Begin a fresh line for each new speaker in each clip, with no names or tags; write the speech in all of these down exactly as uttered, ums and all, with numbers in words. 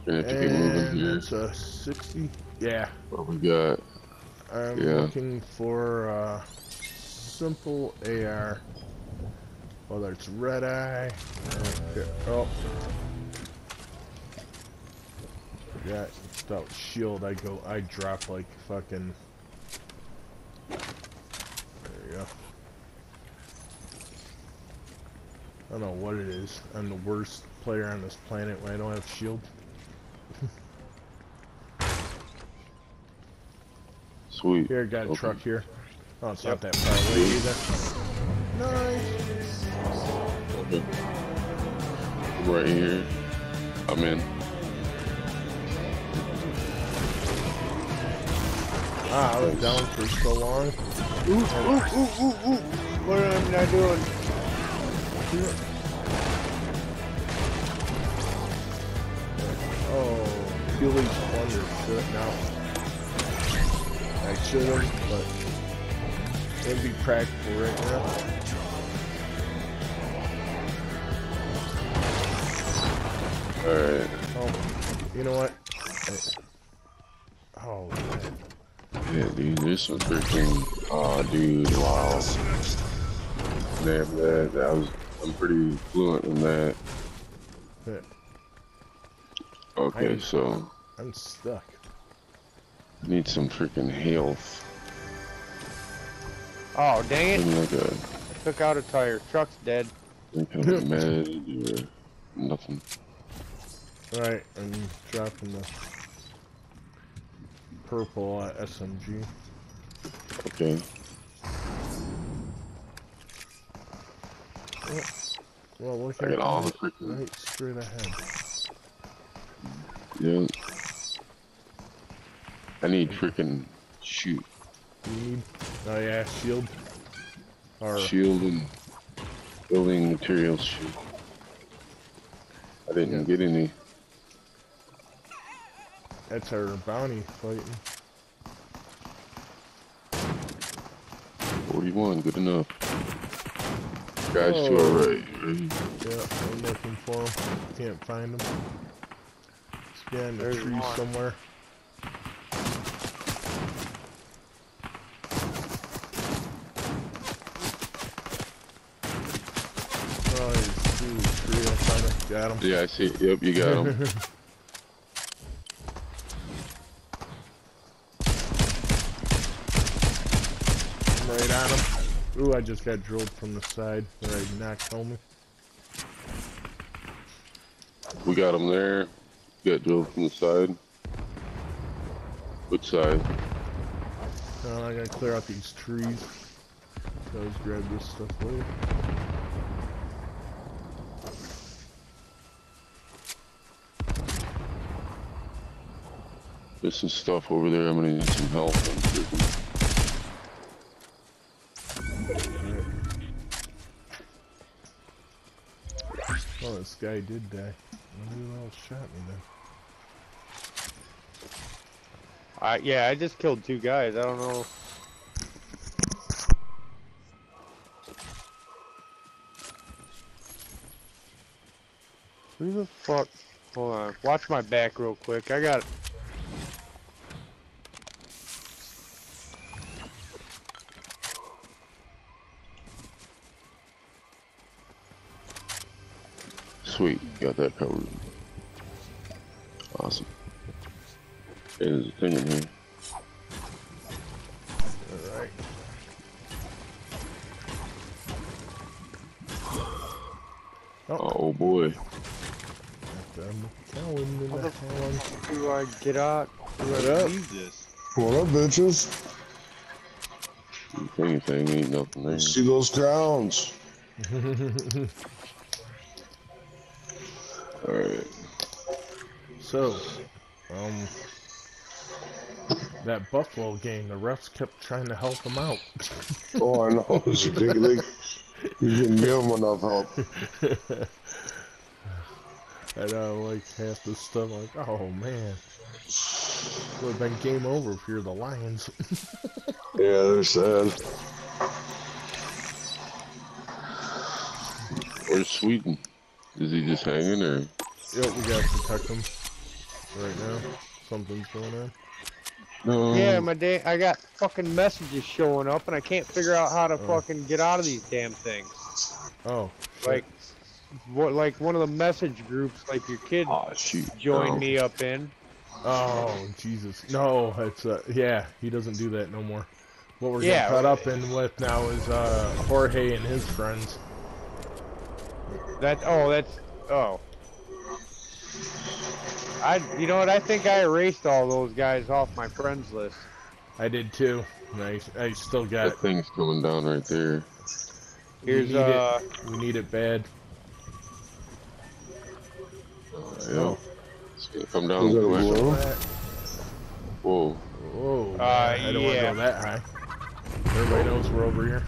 Gonna have to keep moving here.
It's a sixty. Yeah.
What we got?
I'm
Yeah.
looking for a simple A R. Whether it's red eye. Okay. Oh. Forgot. Without shield, I go. I drop like fucking. There you go. I don't know what it is. I'm the worst player on this planet when I don't have shield.
Sweet.
Here, got a
okay.
truck here. Oh, it's
Yep.
not that far away either. Nice.
Okay. I'm right here. I'm in.
Ah, I was down for so long.
Ooh, ooh, ooh, ooh, ooh. What am I doing?
Oh, Achilles plunder shit now. I should have, but it'd be practical right now.
Alright.
Oh, you know what? I, oh, man.
Yeah, dude, there's some freaking. Aw, oh, dude, wow. Damn, that, that was. I'm pretty fluent in that.
Yeah.
Okay,
I'm,
so.
I'm stuck.
Need some freaking health.
Oh, dang it.
Like a,
Took out a tire. Truck's dead.
some kind of med or nothing.
Alright, I'm dropping the purple uh, S M G.
Okay.
Oh, well, look
I
at
got all the
that.
freaking.
Right straight ahead.
Yeah. I need freaking shoot.
You need, oh yeah, shield. Or,
Shield and building materials shoot. I didn't
Yeah.
get any.
that's our bounty fighting.
forty-one, good enough. Guys
Oh.
to our right, right?
Yeah, I'm looking for them. Can't find them. It's behind the
There's
tree
one.
somewhere. Oh, he's through the tree. I found him. Got him.
Yeah, I see. Yep, you got him.
I'm right on him. Ooh, I just got drilled from the side where I knocked home.
We got him there. Got drilled from the side. Which side?
Now I gotta clear out these trees. So let's grab this stuff later.
There's some stuff over there. I'm gonna need some help.
Oh, this guy did die. Who else shot me then?
I, yeah, I just killed two guys. I don't know. Who the fuck? Hold on. Watch my back real quick. I got.
Sweet, got that covered. Awesome. Hey, there's a thing in here.
Alright.
Oh, oh boy.
I'm telling in
How
the
the
hell.
fuck do I get out? Do
What
I
up?
leave this?
What up, bitches?
If anything, ain't nothing there.
See those crowns?
Alright.
So, um, that Buffalo game, the refs kept trying to help him out.
Oh, I know. It's ridiculous. You didn't give them enough help.
I know, like half the stuff, like, oh man, would have been game over if you're the Lions.
Yeah, they're sad.
Where's Sweden? Is he just hanging or?
Yep, we gotta protect him. right now. Something's going on.
No.
Yeah, my day. I got fucking messages showing up, and I can't figure out how to
Oh.
fucking get out of these damn things.
Oh, shit.
Like, what? Like one of the message groups, like your kid
Oh shoot.
joined
No.
me up in.
Oh, Jesus. No, it's, uh, yeah, he doesn't do that no more. What we're
Yeah,
getting caught
well,
up in with now is, uh, Jorge and his friends.
That. Oh, that's. Oh. I. You know what? I think I erased all those guys off my friends list.
I did too. And I, I still got
That
it.
thing's coming down right there.
We
Here's
need
uh.
it. We need it bad.
Uh,
No.
yeah. It's gonna come down
Is that a
quick.
blow?
Whoa.
Whoa, man.
Uh,
I don't want to
yeah.
go that high. Everybody knows we're over here.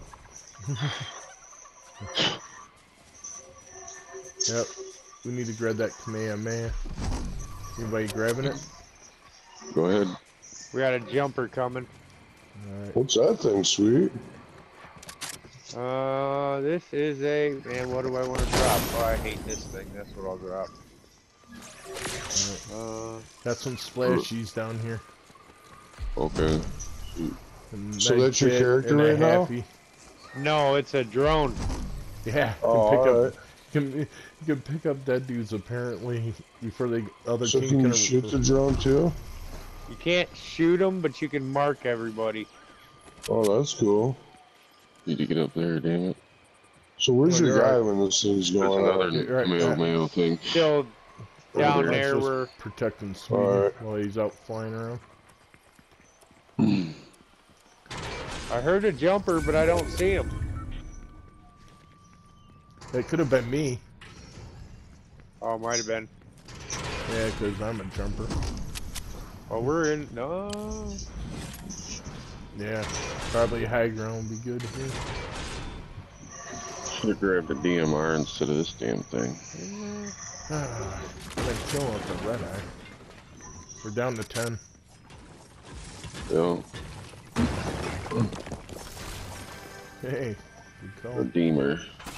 Yep. We need to grab that Kamehameha. Anybody grabbing it?
Go ahead.
We got a jumper coming.
Alright.
What's that thing, sweet?
Uh, this is a man. What do I want to drop? Oh, I hate this thing. That's what I'll drop. Uh,
Got some splashies down here.
Okay.
A
So
nice
that's your
bit
character
and a
right now?
halfie.
no, it's a drone.
Yeah. You
Oh,
can pick
alright.
up. You can, you can pick up dead dudes apparently before the other
So
king
can you
can.
shoot the drone too?
You can't shoot them, but you can mark everybody.
Oh, that's cool.
Need to get up there, damn it.
So where's
Oh,
your
you're
guy
right.
when this thing's
There's
going
another
on?
Yeah, right,
male
yeah.
male thing.
Still
Over
down
there.
there
Just
where
protecting Sweetie
Alright.
while he's out flying around.
I heard a jumper, but I don't see him.
It could have been me.
Oh, might have been.
Yeah, because I'm a jumper.
Well, we're in. No.
Yeah, probably high ground would be good here.
Should have grabbed a D M R instead of this damn thing.
Ah, been killing with the red eye. We're down to ten.
Yeah.
Hey, good call.
Redeemer.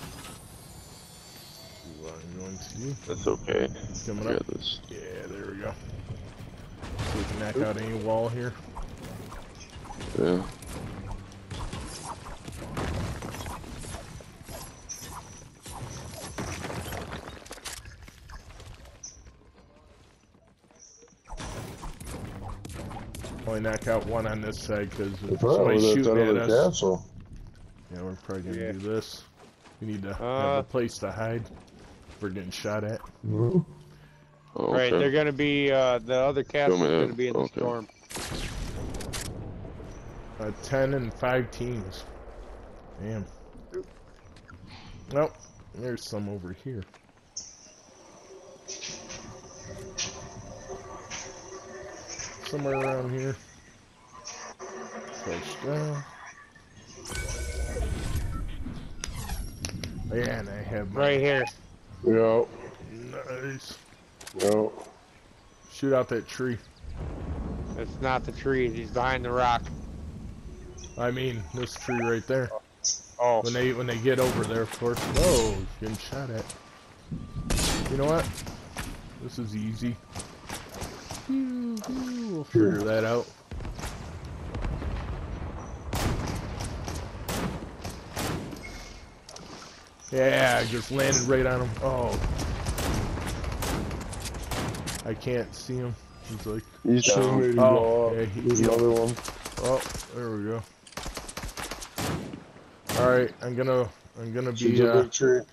Ooh, I'm going to you.
That's okay.
Coming
I
up.
got this.
Yeah, there we go. So we can knock out any wall here.
Yeah.
Only knock out one on this side because
They're
if
probably
somebody's
at that
shooting at
other
us.
castle.
Yeah, we're probably gonna
Yeah.
do this. We need to have
Uh,
a place to hide. If we're getting shot at.
Mhm.
Oh, okay.
Right, they're gonna be. Uh, the other castle's
me
gonna
that.
be in the
Okay.
storm.
Uh, ten and five teams. Damn. Nope. There's some over here. Somewhere around here. Close down. Yeah, and I have my
Right here.
Yep.
nice.
Yep.
Shoot out that tree.
It's not the trees. He's behind the rock.
I mean, this tree right there.
Oh.
When they when they get over there, of course. Whoa, getting shot at. You know what? This is easy. We'll figure that out. Yeah, I just landed right on him. Oh. I can't see him. He's like,
He's
Shoot
down.
me to
Oh,
go up.
yeah, he-
There's
he-
another one.
oh, there we go. Alright, I'm gonna, I'm gonna
Shoot
be,
the
uh,
big tree.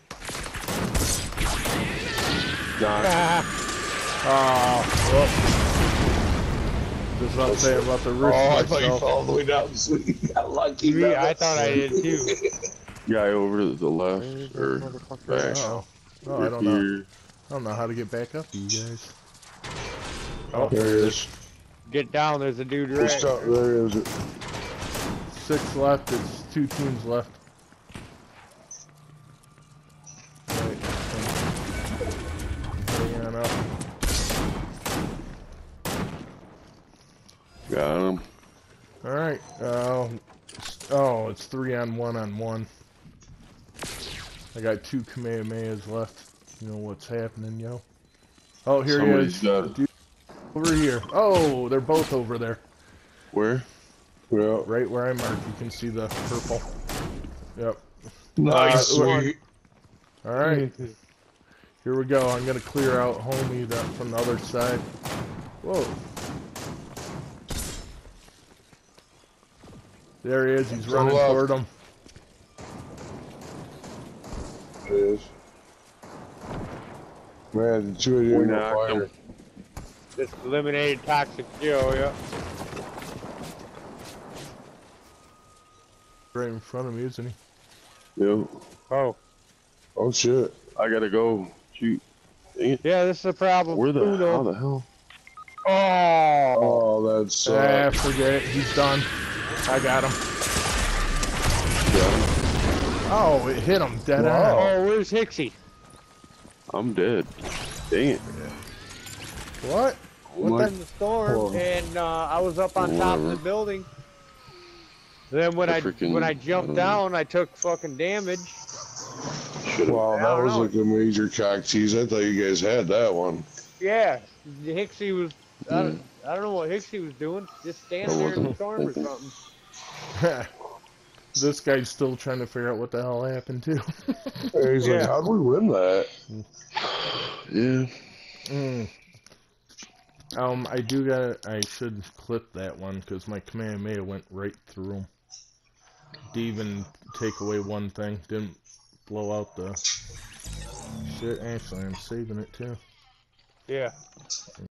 oh, whoop. Just what I'm saying about the risk
Oh, I thought you
myself.
fell all the way down. Sweet. You got lucky.
Me, I thought I did too.
Guy over to the left or back.
Oh, oh, I
Over
don't know.
here.
I don't know how to get back up to you guys.
Oh,
There he is.
get down. There's a dude
Just
right.
out there. Is it?
Six left. It's two teams left. Right. Hang on up.
Got him.
All right. Uh, oh, it's three on one on one. I got two Kamehamehas left. You know what's happening, yo. Oh, here
Somebody's
he
got
is.
it.
Dude, Over here. Oh, they're both over there.
Where?
Yeah.
Right where I marked, you can see the purple. Yep.
Nice,
Uh,
sweet.
All right. Here we go. I'm gonna clear out homie that from the other side. Whoa. There he is. He's
To
running
the left.
toward him.
It is. Man, the two of you
We
in the
knocked
fire.
him.
Just eliminated Toxic Joe, yeah.
Right in front of me, isn't he?
Yo,
Oh.
Oh shit.
I gotta go. Shoot. Dang it.
Yeah, this is the problem.
Where the
Uno.
how the hell?
Oh.
Oh, that's
Ah,
uh,
forget it. He's done. I got him.
Got him.
Oh, it hit him dead
Wow.
on.
Oh, where's Hixie?
I'm dead. Dang it.
What?
Oh my-
Was in the storm,
Whoa.
and uh, I was up on top of the
Whatever.
building. Then when
The
I
freaking,
when I jumped
uh,
down, I took fucking damage.
Should've-
wow,
I
that
don't
was
know.
like a major cock tease. I thought you guys had that one.
Yeah, Hixie was. I
Yeah.
don't, I don't know what Hixie was doing. Just standing
I
there in the
wasn't
storm or
thinking.
something.
This guy's still trying to figure out what the hell happened too.
And he's
Yeah.
like, how'd we win that?
Yeah.
Mm. Um, I do got. I should clip that one because my Kamehameha went right through him. Didn't even take away one thing. Didn't blow out the shit. Actually, I'm saving it too.
Yeah.